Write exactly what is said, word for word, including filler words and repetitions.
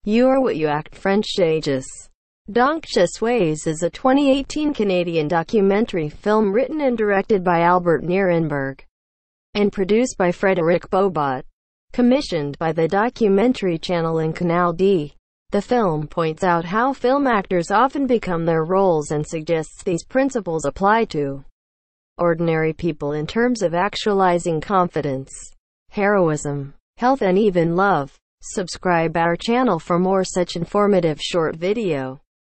You Are What You Act. French Aegis. Donc Je Suis is a twenty eighteen Canadian documentary film written and directed by Albert Nierenberg and produced by Frédéric Bobot, commissioned by the Documentary Channel and Canal D. The film points out how film actors often become their roles and suggests these principles apply to ordinary people in terms of actualizing confidence, heroism, health and even love. Subscribe our channel for more such informative short video.